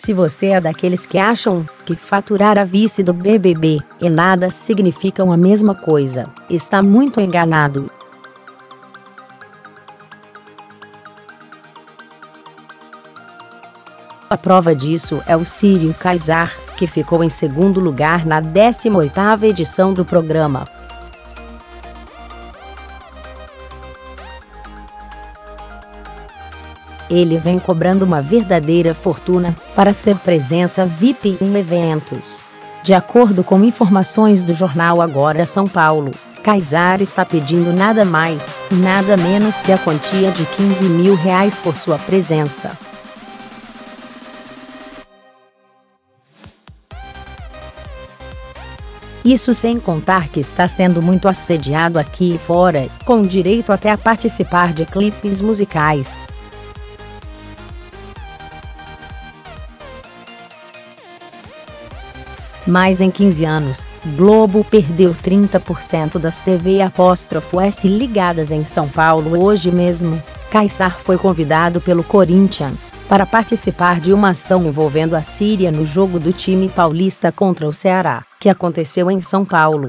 Se você é daqueles que acham que faturar a vice do BBB e nada significam a mesma coisa, está muito enganado. A prova disso é o Círio Caizzar, que ficou em segundo lugar na 18ª edição do programa. Ele vem cobrando uma verdadeira fortuna para ser presença VIP em eventos. De acordo com informações do jornal Agora São Paulo, Caizzar está pedindo nada mais, nada menos que a quantia de R$15 mil por sua presença. Isso sem contar que está sendo muito assediado aqui e fora, com direito até a participar de clipes musicais. Mas em 15 anos, Globo perdeu 30% das TV_S ligadas em São Paulo. Hoje mesmo, Caizzar foi convidado pelo Corinthians para participar de uma ação envolvendo a Síria no jogo do time paulista contra o Ceará, que aconteceu em São Paulo.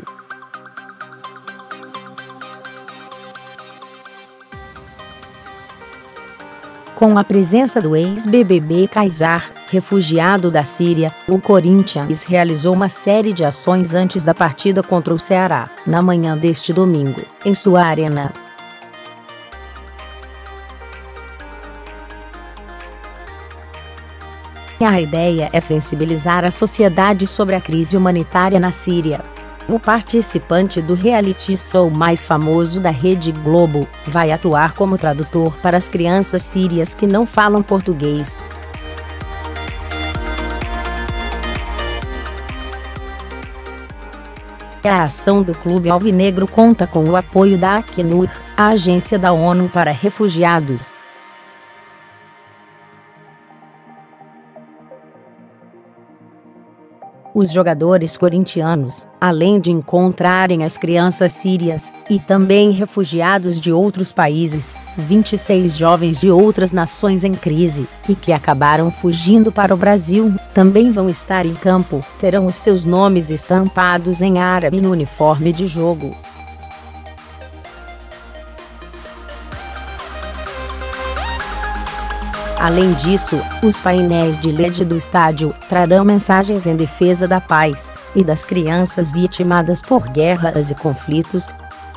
Com a presença do ex-BBB Caizzar, refugiado da Síria, o Corinthians realizou uma série de ações antes da partida contra o Ceará, na manhã deste domingo, em sua arena. A ideia é sensibilizar a sociedade sobre a crise humanitária na Síria. O participante do reality show mais famoso da Rede Globo vai atuar como tradutor para as crianças sírias que não falam português. A ação do Clube Alvinegro conta com o apoio da Acnur, a agência da ONU para refugiados. Os jogadores corintianos, além de encontrarem as crianças sírias, e também refugiados de outros países, 26 jovens de outras nações em crise, e que acabaram fugindo para o Brasil, também vão estar em campo, terão os seus nomes estampados em árabe no uniforme de jogo. Além disso, os painéis de LED do estádio trarão mensagens em defesa da paz e das crianças vitimadas por guerras e conflitos.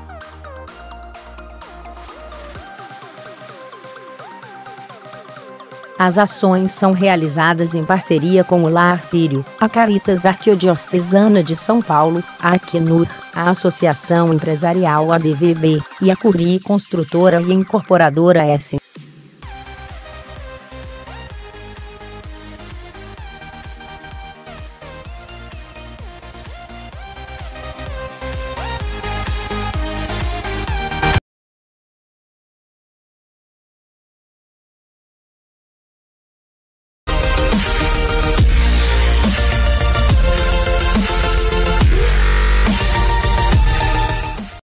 As ações são realizadas em parceria com o Lar Sírio, a Caritas Arquidiocesana de São Paulo, a Acnur, a Associação Empresarial ADVB, e a Curi Construtora e Incorporadora S.